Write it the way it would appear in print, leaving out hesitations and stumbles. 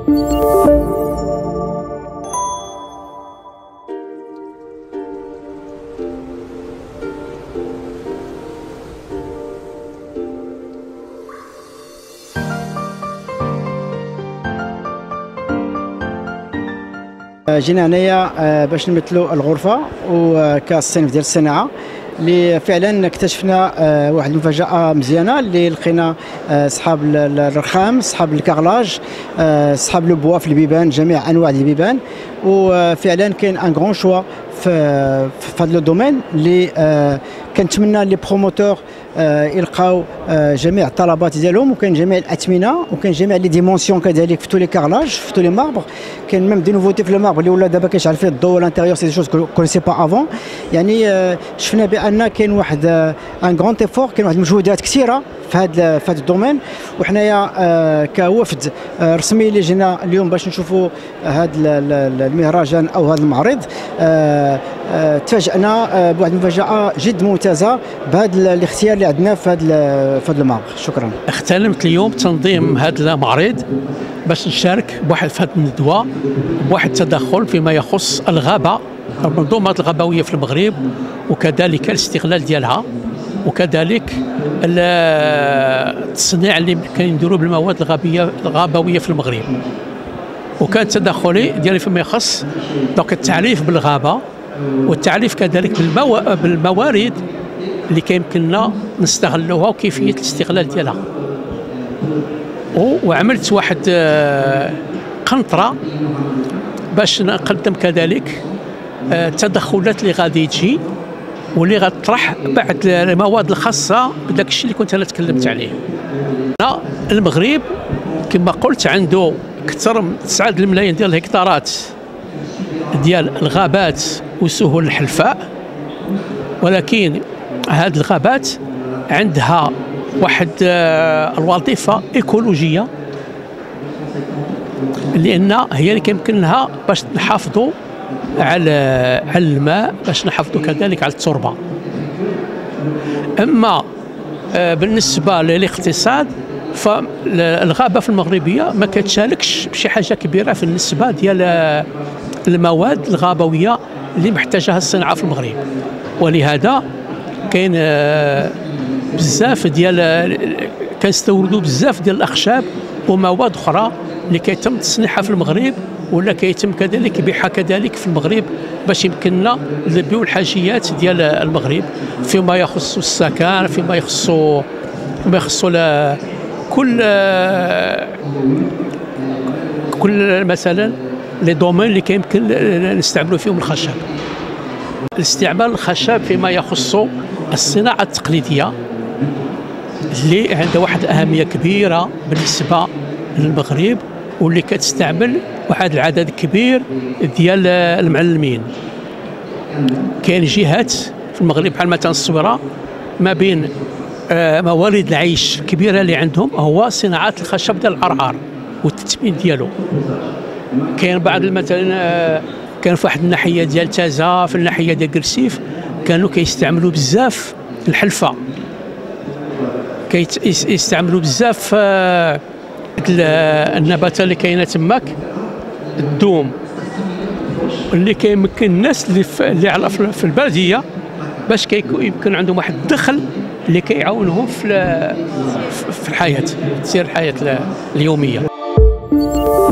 جينا هنايا باش نمثلوا الغرفه وكالصنف ديال الصناعه اللي فعلا اكتشفنا واحد المفاجاه مزيانه اللي لقينا صحاب الرخام، صحاب الكارلاج، صحاب لو بوا في البيبان، جميع انواع البيبان. وفعلا كاين ان غران شوا في هذا لو دومين اللي كنتمنى لي بروموتور يلقاو جميع الطلبات ديالهم، وكاين جميع الاثمنه، وكاين جميع لي ديمونسيون كذلك في تو لي كارلاج، في تو لي ماربر. كاين ميم دي نوفوتي في الماربر اللي ولا دابا كيشعل فيه الضوء الانتيريور، سي دي شوز كونيسي با افون. يعني شفنا بان كاين واحد ان غران ايفور، كاين واحد المجهودات كثيره في هذا الدومين. وحنايا كوفد رسمي اللي جينا اليوم باش نشوفوا هذا المهرجان او هذا المعرض، تفاجئنا بواحد المفاجاه جد ممتازه بهذا الاختيار اللي عندنا في هذا المعرض. شكرا. اغتنمت اليوم تنظيم هذا المعرض باش نشارك بواحد في هذه الندوه بواحد التدخل فيما يخص الغابه، المنظومات الغابويه في المغرب، وكذلك الاستغلال ديالها، وكذلك التصنيع اللي كنديروا بالمواد الغابويه في المغرب. وكان تدخلي ديالي فيما يخص دونك التعريف بالغابه، والتعريف كذلك بالموارد اللي كيمكننا نستغلوها وكيفيه الاستغلال ديالها. وعملت واحد قنطره باش نقدم كذلك التدخلات اللي غادي تجي واللي غتطرح بعض المواد الخاصه بداك الشيء اللي كنت انا تكلمت عليه. المغرب كما قلت عنده اكثر من 9 الملايين ديال الهكتارات ديال الغابات وسهول الحلفاء، ولكن هذه الغابات عندها واحد الوظيفه ايكولوجيه، لان هي اللي كيمكنها باش نحافظوا على الماء، باش نحافظوا كذلك على التربه. اما بالنسبه للاقتصاد فالغابه في المغربيه ما كتشاركش بشي حاجه كبيره في النسبه ديال المواد الغابويه اللي محتاجها الصناعه في المغرب. ولهذا كاين بزاف ديال كنستوردوا بزاف ديال الاخشاب ومواد اخرى اللي كيتم تصنيعها في المغرب، ولا كيتم كذلك بيعها كذلك في المغرب باش يمكننا نلبيو الحاجيات ديال المغرب فيما يخص السكن، فيما يخص كل مثلا لي دومين اللي كيمكن نستعملوا فيهم الخشب. الاستعمال الخشب فيما يخص الصناعه التقليديه اللي عندها واحد الاهميه كبيره بالنسبه للمغرب، واللي كتستعمل واحد العدد كبير ديال المعلمين. كاين جهات في المغرب بحال مثلا الصويره ما بين موارد العيش الكبيره اللي عندهم هو صناعه الخشب ديال العرعر والتثمين ديالو. كاين بعض مثلا كان في واحد الناحيه ديال تازا، في الناحيه ديال كرسيف كانوا كيستعملوا بزاف الحلفه، كيستعملوا بزاف النباتات اللي كاينه تماك، الدوم اللي كيمكن الناس اللي على في البلديه باش يمكن عندهم واحد الدخل اللي كيعاونهم في الحياه، تسير الحياه اليوميه.